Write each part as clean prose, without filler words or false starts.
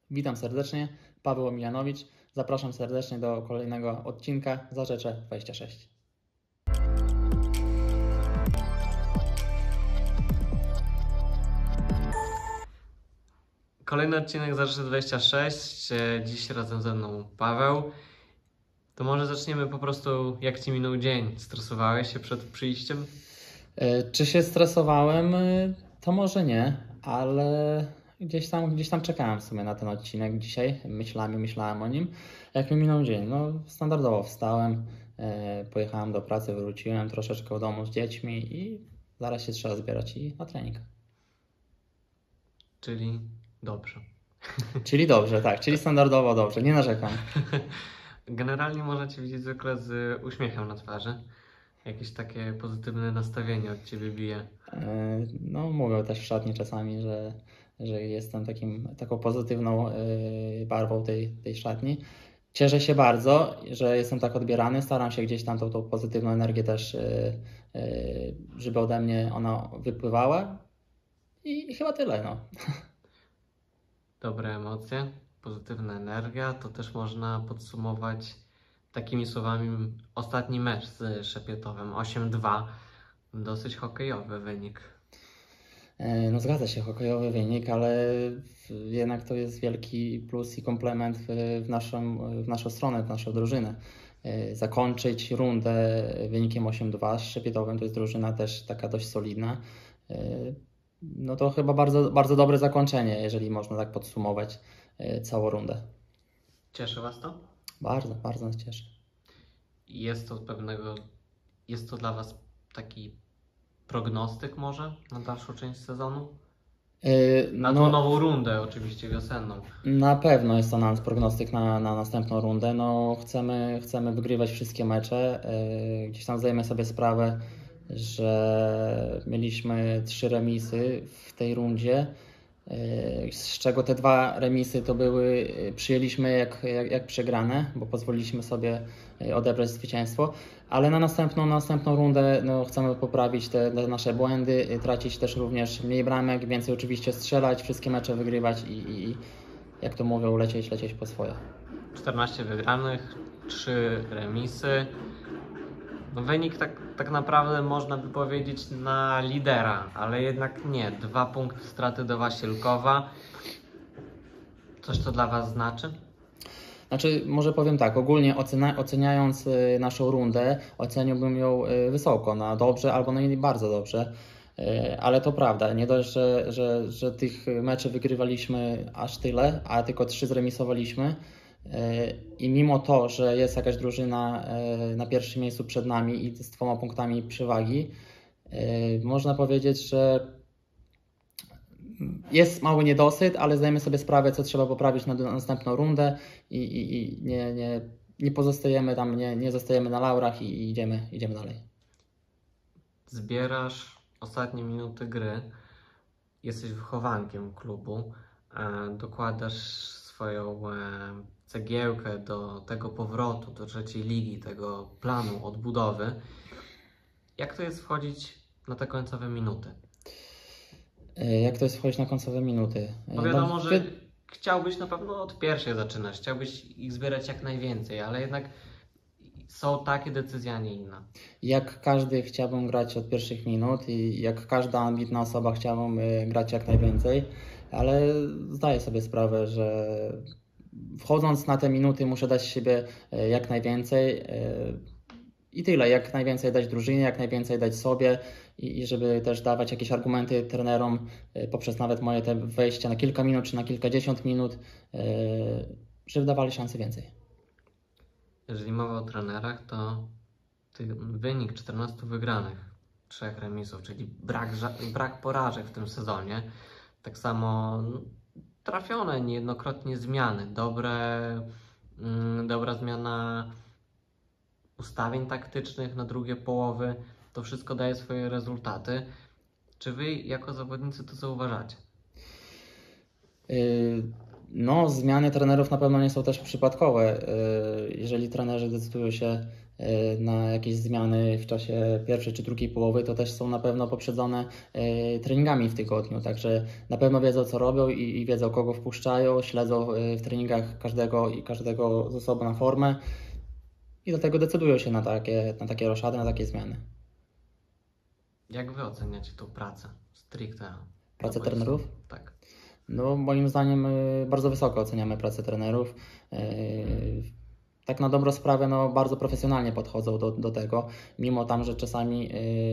Witam serdecznie, Paweł Emilianowicz. Zapraszam serdecznie do kolejnego odcinka Zarzecze 26. Kolejny odcinek Zarzecze 26. Dziś razem ze mną Paweł. To może zaczniemy po prostu, jak Ci minął dzień? Stresowałeś się przed przyjściem? Czy się stresowałem? To może nie, ale gdzieś tam czekałem w sumie na ten odcinek dzisiaj. Myślałem o nim. Jak mi minął dzień? No, standardowo wstałem, pojechałem do pracy, wróciłem troszeczkę do domu z dziećmi i zaraz się trzeba zbierać i na trening. Czyli dobrze. Czyli dobrze, tak, czyli standardowo dobrze, nie narzekam. Generalnie można Cię widzieć zwykle z uśmiechem na twarzy. Jakieś takie pozytywne nastawienie od Ciebie bije. No, mówią też w szatni czasami, że jestem taką pozytywną barwą tej szatni. Cieszę się bardzo, że jestem tak odbierany. Staram się gdzieś tam tą pozytywną energię też, żeby ode mnie ona wypływała. I chyba tyle, no. Dobre emocje, pozytywna energia. To też można podsumować takimi słowami ostatni mecz z Szepietowem 8-2. Dosyć hokejowy wynik. No zgadza się, hokejowy wynik, ale jednak to jest wielki plus i komplement w naszą stronę, w naszą drużynę. Zakończyć rundę wynikiem 8-2 z Szepietowem, to jest drużyna też taka dość solidna. No to chyba bardzo, bardzo dobre zakończenie, jeżeli można tak podsumować całą rundę. Cieszy Was to? Bardzo, bardzo nas cieszy. Jest to dla Was taki prognostyk może na dalszą część sezonu? Na tą nową rundę oczywiście wiosenną. Na pewno jest to nasz prognostyk na następną rundę. No, chcemy wygrywać wszystkie mecze. Gdzieś tam zdajemy sobie sprawę, że mieliśmy 3 remisy w tej rundzie, z czego te 2 remisy to przyjęliśmy jak przegrane, bo pozwoliliśmy sobie odebrać zwycięstwo, ale na następną rundę chcemy poprawić te nasze błędy, tracić też również mniej bramek, więcej oczywiście strzelać, wszystkie mecze wygrywać i jak to mówią, lecieć po swoje. 14 wygranych, 3 remisy. Wynik tak naprawdę można by powiedzieć na lidera, ale jednak nie. 2 punkty straty do Wasielkowa. Coś to dla Was znaczy? Znaczy, może powiem tak, ogólnie oceniając naszą rundę, oceniłbym ją wysoko, na dobrze albo na nie bardzo dobrze. Ale to prawda, nie dość, że tych meczy wygrywaliśmy aż tyle, a tylko 3 zremisowaliśmy. I mimo to, że jest jakaś drużyna na pierwszym miejscu przed nami i z 2 punktami przewagi, można powiedzieć, że jest mały niedosyt, ale zdajemy sobie sprawę, co trzeba poprawić na następną rundę i nie pozostajemy tam, nie zostajemy na laurach i idziemy dalej. Zbierasz ostatnie minuty gry, jesteś wychowankiem klubu, dokładasz swoją cegiełkę do tego powrotu do trzeciej ligi, tego planu odbudowy. Jak to jest wchodzić na te końcowe minuty? Jak to jest wchodzić na końcowe minuty? Bo wiadomo, że chciałbyś na pewno od pierwszej zaczynać, chciałbyś ich zbierać jak najwięcej, ale jednak są takie decyzje, a nie inne. Jak każdy chciałbym grać od pierwszych minut i jak każda ambitna osoba chciałbym grać jak najwięcej, ale zdaję sobie sprawę, że wchodząc na te minuty muszę dać siebie jak najwięcej i tyle, jak najwięcej dać drużynie, jak najwięcej dać sobie i żeby też dawać jakieś argumenty trenerom poprzez nawet moje te wejścia na kilka minut czy na kilkadziesiąt minut, żeby dawali szansę więcej. Jeżeli mowa o trenerach, to wynik 14 wygranych, 3 remisów, czyli brak porażek w tym sezonie. Tak samo trafione niejednokrotnie zmiany, dobra zmiana ustawień taktycznych na drugie połowy, to wszystko daje swoje rezultaty. Czy Wy jako zawodnicy to zauważacie? No, zmiany trenerów na pewno nie są też przypadkowe. Jeżeli trenerzy decydują się na jakieś zmiany w czasie pierwszej czy drugiej połowy, to też są na pewno poprzedzone treningami w tygodniu, także na pewno wiedzą, co robią i wiedzą, kogo wpuszczają, śledzą w treningach każdego z osobna formę i dlatego decydują się na takie roszady, na takie zmiany. Jak wy oceniacie tą pracę stricte? Pracę trenerów? Tak. No, moim zdaniem bardzo wysoko oceniamy pracę trenerów. Tak na dobrą sprawę, no, bardzo profesjonalnie podchodzą do tego, mimo tam, że czasami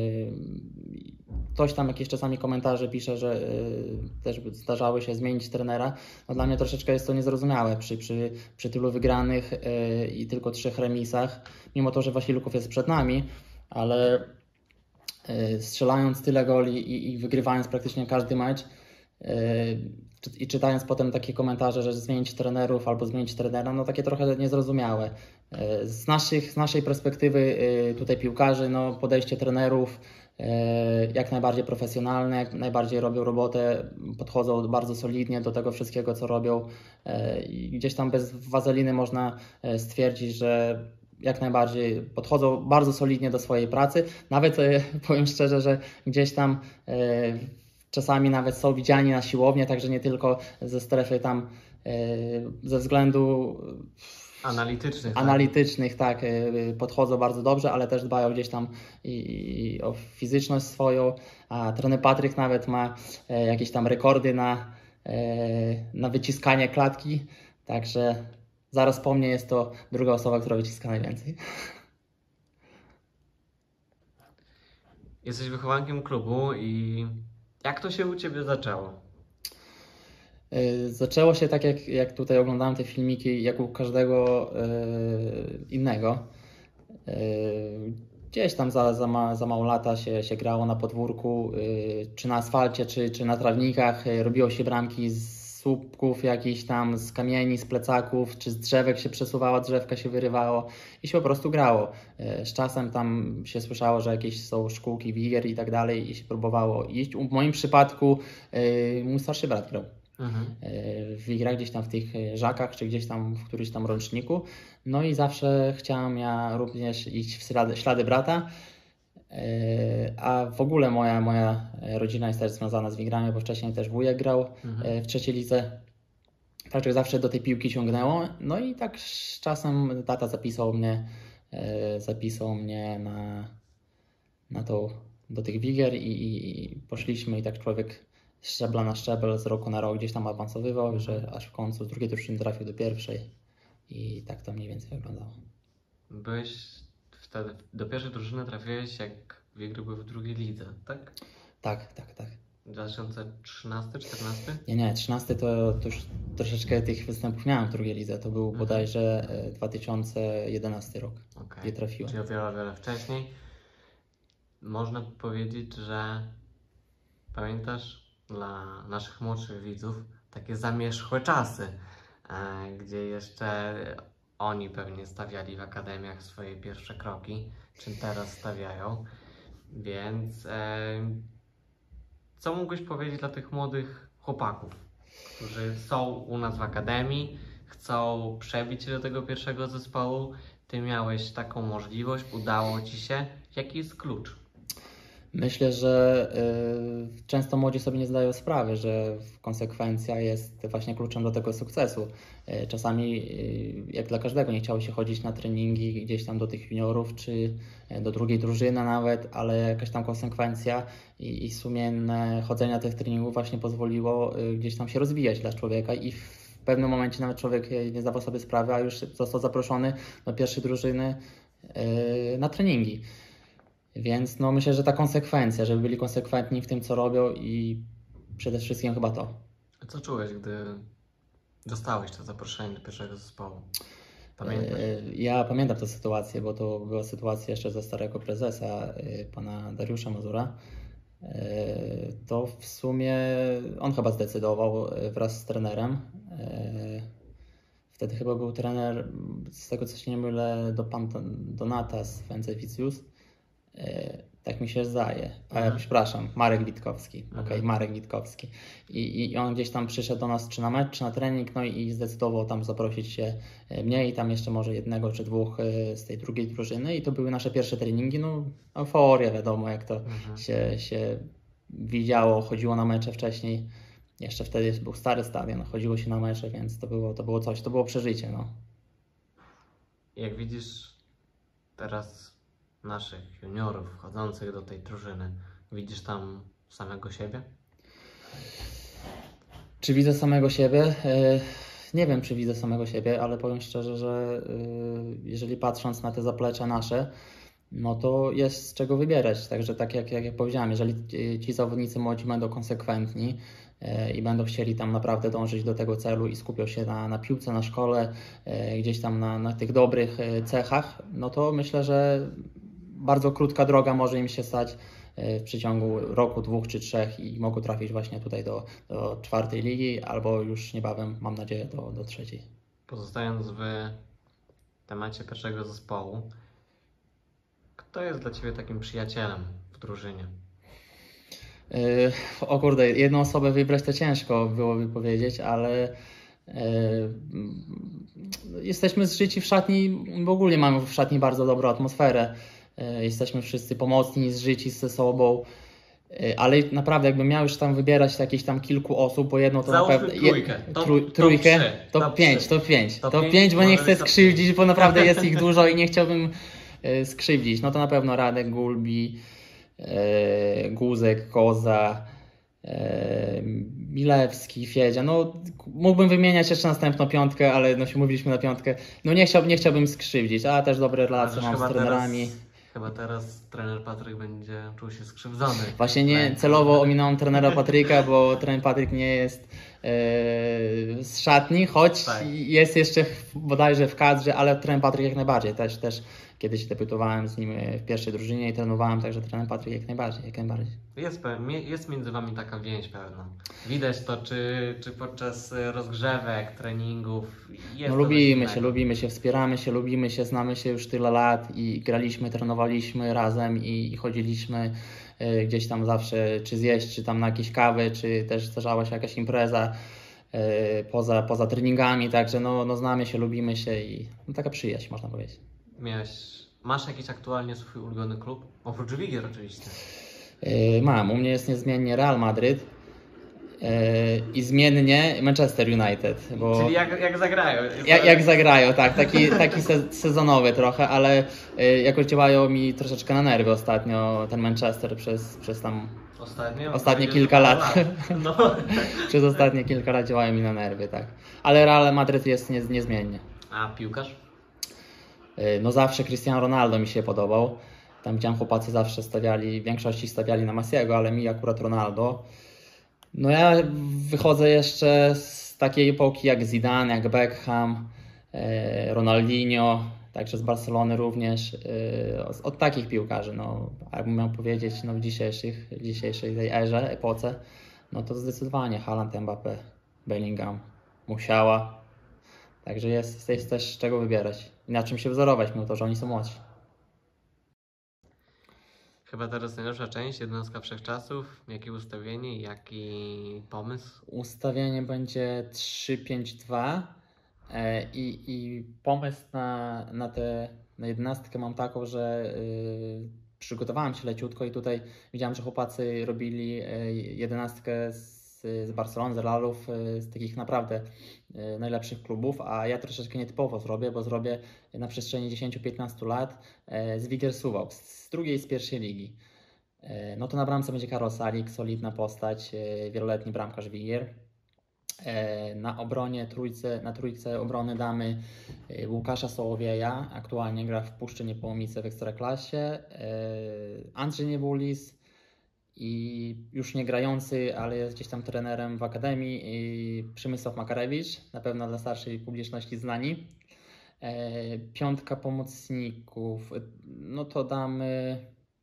ktoś tam jakieś czasami komentarze pisze, że też zdarzały się zmienić trenera. No, dla mnie troszeczkę jest to niezrozumiałe przy tylu wygranych i tylko 3 remisach, mimo to, że Wasiliuków jest przed nami, ale strzelając tyle goli i wygrywając praktycznie każdy mecz i czytając potem takie komentarze, że zmienić trenerów albo zmienić trenera, no takie trochę niezrozumiałe. Z naszej perspektywy tutaj piłkarzy, no podejście trenerów jak najbardziej profesjonalne, jak najbardziej robią robotę, podchodzą bardzo solidnie do tego wszystkiego, co robią i gdzieś tam bez wazeliny można stwierdzić, że jak najbardziej podchodzą bardzo solidnie do swojej pracy. Nawet powiem szczerze, że gdzieś tam czasami nawet są widziani na siłownię, także nie tylko ze strefy tam ze względu analitycznych tak, podchodzą bardzo dobrze, ale też dbają gdzieś tam i o fizyczność swoją, a trener Patryk nawet ma jakieś tam rekordy na wyciskanie klatki, także zaraz po mnie jest to druga osoba, która wyciska najwięcej. Jesteś wychowankiem klubu i jak to się u Ciebie zaczęło? Zaczęło się tak, jak tutaj oglądałem te filmiki, jak u każdego innego. Gdzieś tam za mało lata się grało na podwórku, czy na asfalcie, czy na trawnikach. Robiło się bramki z słupków jakichś tam, z kamieni, z plecaków, czy z drzewek się przesuwała, drzewka się wyrywało i się po prostu grało. Z czasem tam się słyszało, że jakieś są szkółki, wigier i tak dalej i się próbowało iść. W moim przypadku mój starszy brat grał w igrach gdzieś tam w tych żakach, czy gdzieś tam w którymś tam roczniku. No i zawsze chciałem ja również iść w ślady brata. A w ogóle moja rodzina jest też związana z wigrami, bo wcześniej też wujek grał w trzeciej lidze. Także zawsze do tej piłki ciągnęło. No i tak z czasem tata zapisał mnie do tych wigier i poszliśmy i tak człowiek z szczebla na szczebel, z roku na rok gdzieś tam awansowywał, że aż w końcu z drugiej drużyny trafił do pierwszej i tak to mniej więcej wyglądało. Byłeś wtedy, do pierwszej drużyny trafiłeś, jak Wigry były w drugiej lidze, tak? Tak. 2013, 14? Nie, 13 to już troszeczkę tych występów miałem w drugiej lidze. To był bodajże 2011 rok, gdzie trafiłem. Czyli o wiele wcześniej. Można powiedzieć, że pamiętasz dla naszych młodszych widzów takie zamierzchłe czasy, gdzie jeszcze oni pewnie stawiali w akademiach swoje pierwsze kroki, czym teraz stawiają. Więc co mógłbyś powiedzieć dla tych młodych chłopaków, którzy są u nas w akademii, chcą przebić się do tego pierwszego zespołu? Ty miałeś taką możliwość, udało Ci się. Jaki jest klucz? Myślę, że często młodzi sobie nie zdają sprawy, że konsekwencja jest właśnie kluczem do tego sukcesu. Czasami, jak dla każdego, nie chciało się chodzić na treningi gdzieś tam do tych juniorów, czy do drugiej drużyny nawet, ale jakaś tam konsekwencja i sumienne chodzenie na tych treningów właśnie pozwoliło gdzieś tam się rozwijać dla człowieka i w pewnym momencie nawet człowiek nie zdawał sobie sprawy, a już został zaproszony do pierwszej drużyny na treningi. Więc no myślę, że ta konsekwencja, żeby byli konsekwentni w tym, co robią i przede wszystkim chyba to. A co czułeś, gdy dostałeś to zaproszenie do pierwszego zespołu? Pamiętasz? Ja pamiętam tę sytuację, bo to była sytuacja jeszcze ze starego prezesa, pana Dariusza Mazura. To w sumie on chyba zdecydował wraz z trenerem. Wtedy chyba był trener, z tego co się nie mylę, pan Donatas Vencevicius. Tak mi się zdaje. Przepraszam, Marek Witkowski. Okej, Marek Witkowski. I on gdzieś tam przyszedł do nas czy na mecz, czy na trening, no i zdecydował tam zaprosić się mnie i tam jeszcze może jednego czy dwóch z tej drugiej drużyny. I to były nasze pierwsze treningi. No, euforia, wiadomo, jak to się widziało, chodziło na mecze wcześniej. Jeszcze wtedy był stary stadion, chodziło się na mecze, więc to było coś, to było przeżycie. No. Jak widzisz teraz naszych juniorów wchodzących do tej drużyny, widzisz tam samego siebie? Czy widzę samego siebie? Nie wiem, czy widzę samego siebie, ale powiem szczerze, że jeżeli patrząc na te zaplecze nasze, no to jest z czego wybierać. Także tak jak powiedziałem, jeżeli ci zawodnicy młodzi będą konsekwentni i będą chcieli tam naprawdę dążyć do tego celu i skupią się na piłce, na szkole, gdzieś tam na tych dobrych cechach, no to myślę, że bardzo krótka droga może im się stać w przeciągu roku, 2 czy 3 i mogą trafić właśnie tutaj do 4. ligi albo już niebawem, mam nadzieję, do 3. Pozostając w temacie pierwszego zespołu, kto jest dla Ciebie takim przyjacielem w drużynie? O kurde, jedną osobę wybrać to ciężko byłoby powiedzieć, ale jesteśmy zżyci w szatni, w ogóle mamy w szatni bardzo dobrą atmosferę. Jesteśmy wszyscy pomocni, zżyci ze sobą, ale naprawdę jakbym miał już tam wybierać jakieś tam kilku osób, bo jedno to Załóżmy na pewno... Trójkę? Top 5, bo nie chcę skrzywdzić, bo naprawdę jest ich dużo i nie chciałbym skrzywdzić. No to na pewno Radek Gulbi, Guzek, Koza, Milewski, Fiedzia. No mógłbym wymieniać jeszcze następną 5, ale no się mówiliśmy na 5. No nie chciałbym skrzywdzić, a też dobre relacje mam z trenerami. Chyba teraz trener Patryk będzie czuł się skrzywdzony. Właśnie nie, celowo ominąłem trenera Patryka, bo trener Patryk nie jest z szatni, choć jest jeszcze bodajże w kadrze, ale trener Patryk jak najbardziej. Też kiedyś debiutowałem z nim w pierwszej drużynie i trenowałem, także trener Patryk jak najbardziej. Jest między Wami taka więź pewna. Widać to, czy podczas rozgrzewek, treningów. No lubimy się, wspieramy się, lubimy się, znamy się już tyle lat i graliśmy, trenowaliśmy razem i chodziliśmy gdzieś tam zawsze, czy zjeść, czy tam na jakieś kawy, czy też zdarzała się jakaś impreza poza treningami, także no znamy się, lubimy się i no, taka przyjaźń, można powiedzieć. Masz jakiś aktualnie swój ulubiony klub? Oprócz Wigier oczywiście. Mam, u mnie jest niezmiennie Real Madryt i zmiennie Manchester United. Bo czyli jak zagrają. Jak zagrają, tak, taki sezonowy trochę, ale jakoś działają mi troszeczkę na nerwy ostatnio ten Manchester przez tam ostatnie kilka lat. No. Przez ostatnie kilka lat działają mi na nerwy, tak. Ale Real Madryt jest niezmiennie. A piłkarz? No zawsze Cristiano Ronaldo mi się podobał. Tam widziałem, chłopacy zawsze w większości stawiali na Messiego, ale mi akurat Ronaldo. No ja wychodzę jeszcze z takiej epoki jak Zidane, jak Beckham, Ronaldinho, także z Barcelony również. Od takich piłkarzy, no jakbym miał powiedzieć, no w dzisiejszej tej erze, epoce, no to zdecydowanie Haaland, Mbappé, Bellingham, Musiała. Także jest też z czego wybierać i na czym się wzorować, mimo to, że oni są młodsi. Chyba teraz najlepsza część, 11 wszechczasów. Jakie ustawienie, jaki pomysł? Ustawienie będzie 3-5-2 i pomysł na 11 mam taką, że przygotowałem się leciutko i tutaj widziałem, że chłopacy robili 11 z Barcelony, z Realów, z takich naprawdę najlepszych klubów, a ja troszeczkę nietypowo zrobię, bo zrobię na przestrzeni 10-15 lat z Wigier Suwałk, z drugiej, z pierwszej ligi. No to na bramce będzie Karol Salik, solidna postać, wieloletni bramkarz Wigier. Na trójce obrony damy Łukasza Sołowieja, aktualnie gra w Puszczy Niepołomice w Ekstraklasie, Andrzej Niebulis i już nie grający, ale jest gdzieś tam trenerem w akademii, Przemysław Makarewicz, na pewno dla starszej publiczności znani. 5 pomocników, no to damy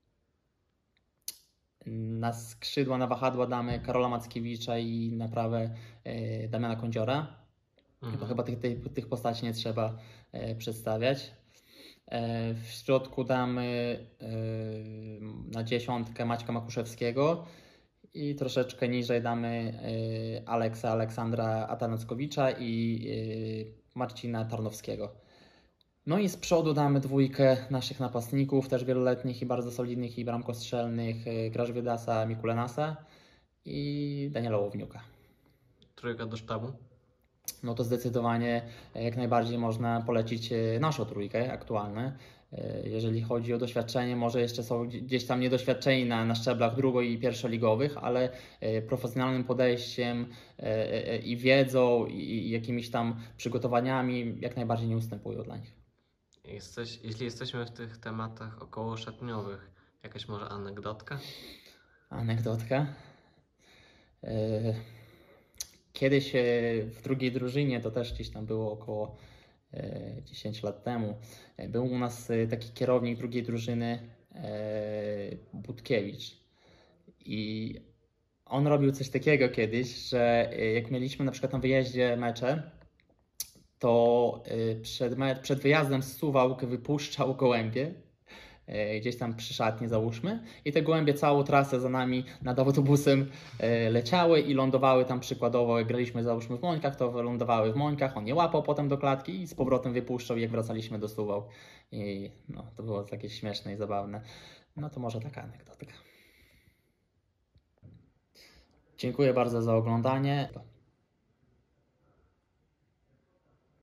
na skrzydła, na wahadła damy Karola Mackiewicza i na prawę Damiana Kądziora. To chyba tych postaci nie trzeba przedstawiać. W środku damy na 10 Maćka Makuszewskiego i troszeczkę niżej damy Aleksandra Atanackowicza i Marcina Tarnowskiego. No i z przodu damy 2 naszych napastników, też wieloletnich i bardzo solidnych i bramkostrzelnych, Grażwiedasa, Mikulenasa i Daniela Łowniuka. Trójka do sztabu? No to zdecydowanie jak najbardziej można polecić naszą trójkę aktualną. Jeżeli chodzi o doświadczenie, może jeszcze są gdzieś tam niedoświadczeni na szczeblach drugo- i pierwszoligowych, ale profesjonalnym podejściem i wiedzą i jakimiś tam przygotowaniami jak najbardziej nie ustępują dla nich. Jeśli jesteśmy w tych tematach około szatniowych, jakaś może anegdotka? Anegdotka. Kiedyś w drugiej drużynie, to też gdzieś tam było około 10 lat temu, był u nas taki kierownik drugiej drużyny, Budkiewicz. I on robił coś takiego kiedyś, że jak mieliśmy na przykład na wyjeździe mecze, to przed wyjazdem z Suwałk wypuszczał gołębie, gdzieś tam przy szatni załóżmy, i te gołębie całą trasę za nami nad autobusem leciały i lądowały tam przykładowo, jak graliśmy załóżmy w Mońkach, to lądowały w Mońkach, on je łapał potem do klatki i z powrotem wypuszczał, jak wracaliśmy do Suwałk. I no, to było takie śmieszne i zabawne. No to może taka anegdotka. Dziękuję bardzo za oglądanie.